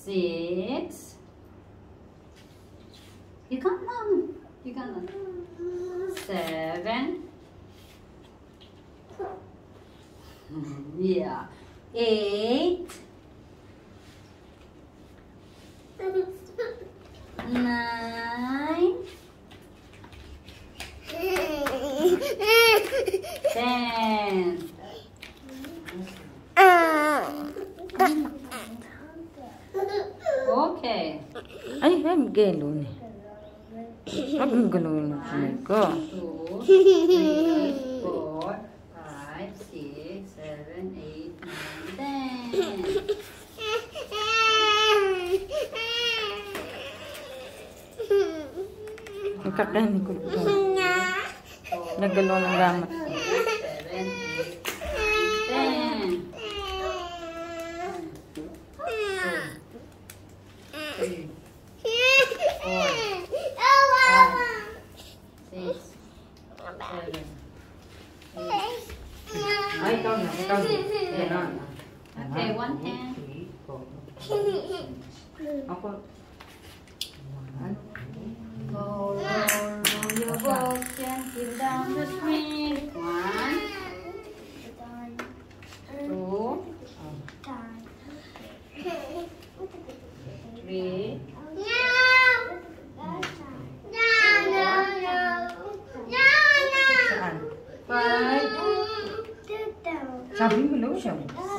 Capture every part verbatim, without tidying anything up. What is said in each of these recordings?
six. You can't run. You can't run. Seven. Yeah. Eight. Nine. Ten. Okay. Ay, ay, gelo ni. Wag ang galawin mo ko. Two, three, four, five, six, seven, eight, nine, ten. Nagkakain ko po. Nagalaw ng gamit. Seven, eight, nine, ten. Three, four, five, six, seven, eight. Ay, ikaw na, ikaw na. Yan na. Okay, one hand. Ako. Roll, roll, roll your boat gently down the stream. One, two, three, Saan? five, Sabi mo lotion.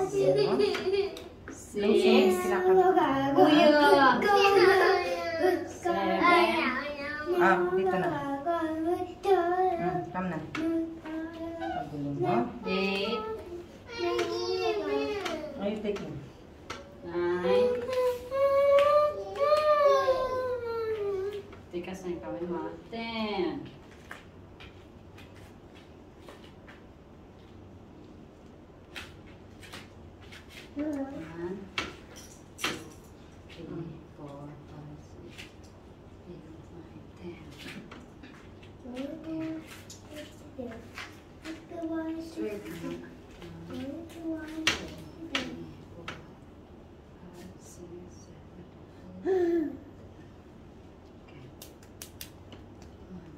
six, seven, Ah, dito na. Hmm, come na. Pagulo mo. eight, Ay, take mo. nine. Tikas na yung kamay mo. Ten. One, two, three, four, five, six, eight, nine, ten. Straight now. One, two, three, four, five, six, seven. Okay. One,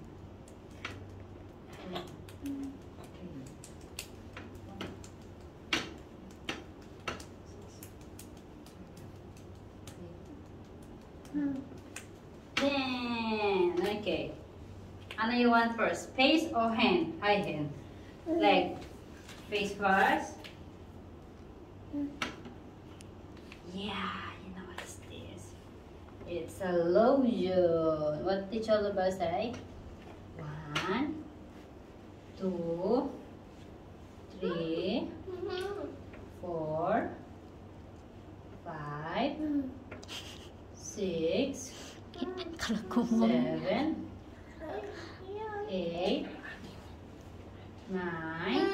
two, three, ten. Okay. Ano you want first? Face or hand? High hand. Leg. Face first. Yeah, you know what is this? It's a lotion. What did Choluba say? One, two, three, four, five, six, seven, eight, nine,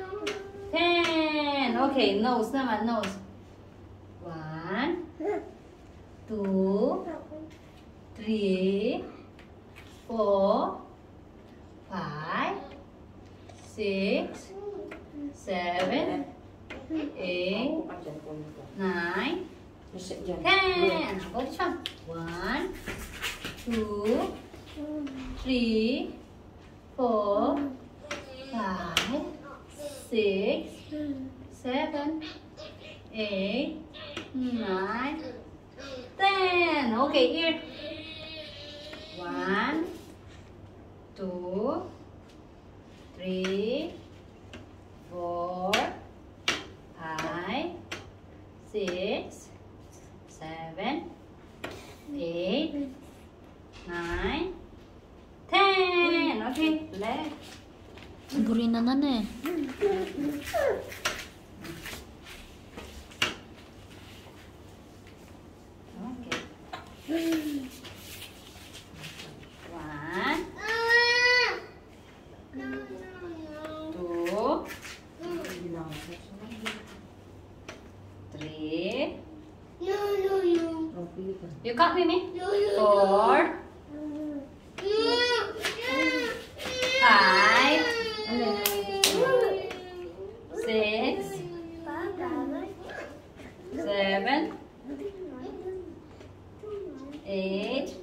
ten. Okay, nose naman, nose. One, two, three, four, five, six, seven, eight, nine, ten. Go this one. One, two, three, four, five, six, seven, eight, nine, ten. Okay, here. One, two, three, four, five, six, seven, eight, nine, ten. Okay, left. Buri na nan eh. Okay. One, two, three. You count with me? Four, five, six, seven, eight,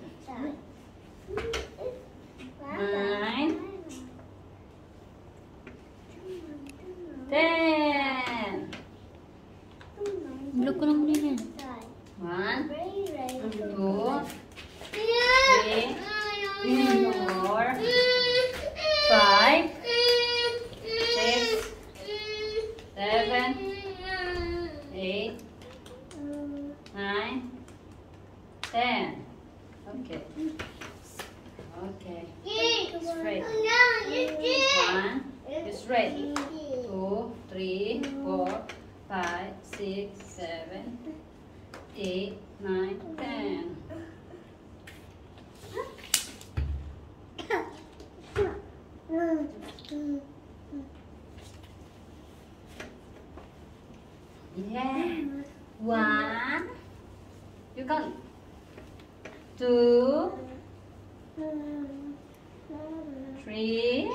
nine, ten. Belok ko ng Burina. One, two, three, four, five, six, seven, eight, nine, ten. Okay. Okay. Straight. One, straight. Two, three, four, five, six, seven, eight, nine, ten. Yeah. One. You count. Two. Three.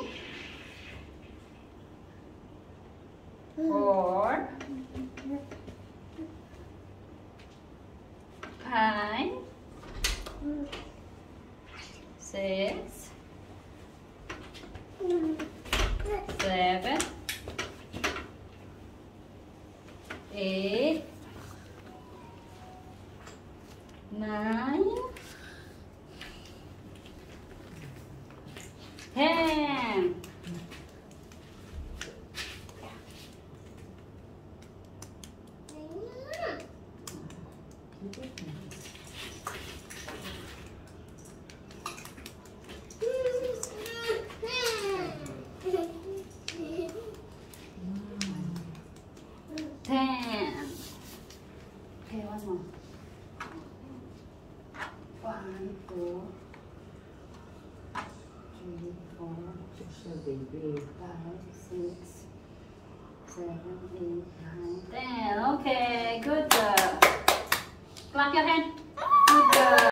Four. Five. Six. Seven. Eight. Nine. Ten. Ten. Okay, one more. One, two, three, four, five, six, seven, eight, nine, ten. Okay, good job. Clap your hand.